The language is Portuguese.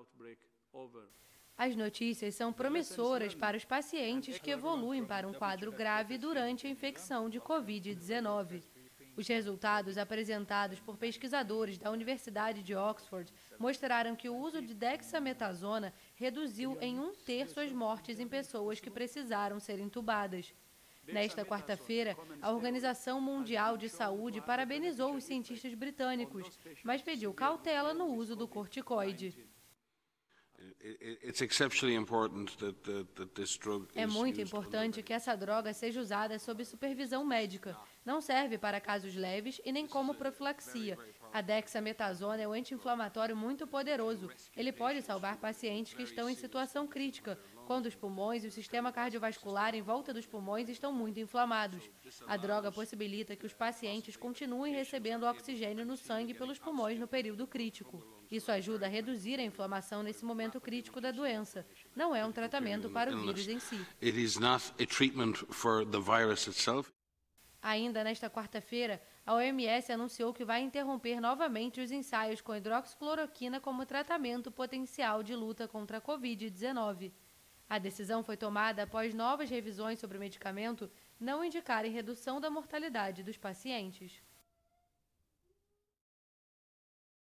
As notícias são promissoras para os pacientes que evoluem para um quadro grave durante a infecção de Covid-19. Os resultados apresentados por pesquisadores da Universidade de Oxford mostraram que o uso de dexametasona reduziu em 1/3 as mortes em pessoas que precisaram ser entubadas. Nesta quarta-feira, a Organização Mundial de Saúde parabenizou os cientistas britânicos, mas pediu cautela no uso do corticoide. É muito importante que essa droga seja usada sob supervisão médica. Não serve para casos leves e nem como profilaxia. A dexametasona é um anti-inflamatório muito poderoso. Ele pode salvar pacientes que estão em situação crítica, quando os pulmões e o sistema cardiovascular em volta dos pulmões estão muito inflamados. A droga possibilita que os pacientes continuem recebendo oxigênio no sangue pelos pulmões no período crítico. Isso ajuda a reduzir a inflamação nesse momento crítico da doença. Não é um tratamento para o vírus em si. Ainda nesta quarta-feira, a OMS anunciou que vai interromper novamente os ensaios com hidroxicloroquina como tratamento potencial de luta contra a Covid-19. A decisão foi tomada após novas revisões sobre o medicamento não indicarem redução da mortalidade dos pacientes.